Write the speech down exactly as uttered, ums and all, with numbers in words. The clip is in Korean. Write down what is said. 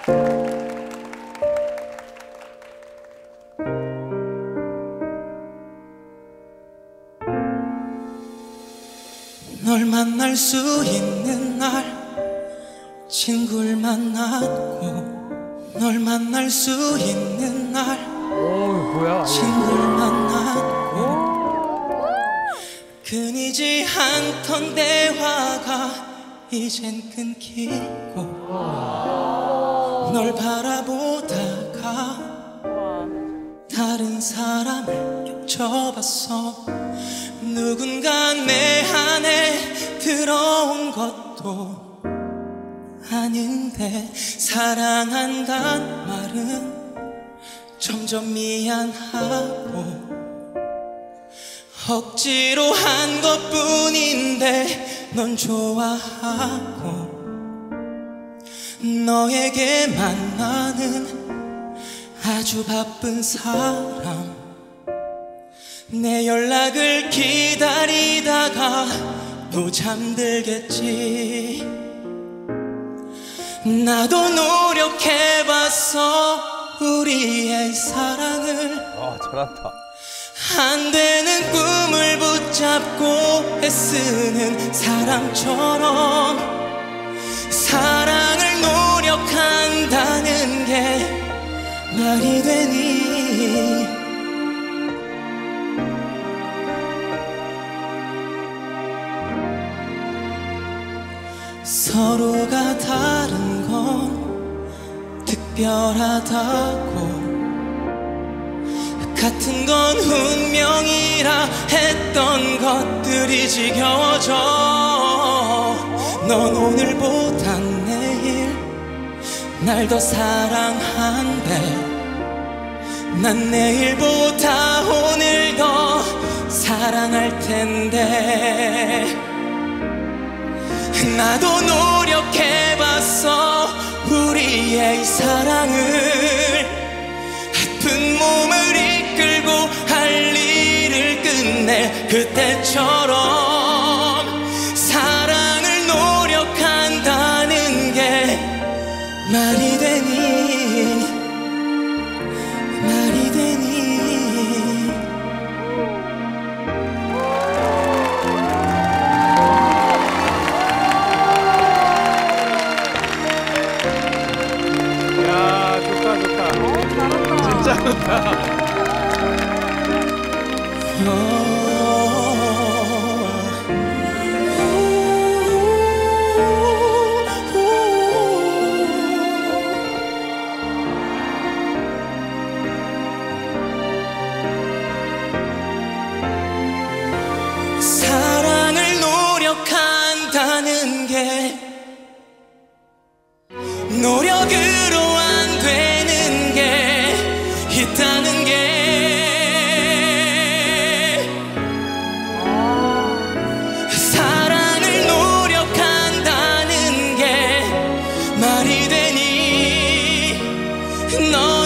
널 만날 수 있는 날 친구를 만났고, 널 만날 수 있는 날 뭐야? 친구를 만났고, 끊이지 않던 대화가 이젠 끊기고, 널 바라보다가 다른 사람을 겹쳐봤어. 누군가 내 안에 들어온 것도 아닌데, 사랑한단 말은 점점 미안하고, 억지로 한 것뿐인데 넌 좋아하고, 너에게만 나는 아주 바쁜 사람. 내 연락을 기다리다가 또 잠들겠지. 나도 노력해봤어 우리의 사랑을. 아, 잘한다. 안 되는 꿈을 붙잡고 애쓰는 사람처럼 사랑을 노력한다는 게 말이 되니. 서로가 다른 건 특별하다고, 같은 건 운명이라 했던 것들이 지겨워져. 넌 오늘보단 내일 날 더 사랑한대. 난 내일보다 오늘 더 사랑할 텐데. 나도 노력해봤어 우리의 사랑을. 아픈 몸을 이끌고 할 일을 끝낼 그때처럼 사랑을 노력한다는 게 말이 되니, 말이 되니. 진짜 좋다. 사랑을 노력한다는 게 노력으로 안 되는 게 있다는 게. 사랑을 노력한다는 게 말이 되니. 너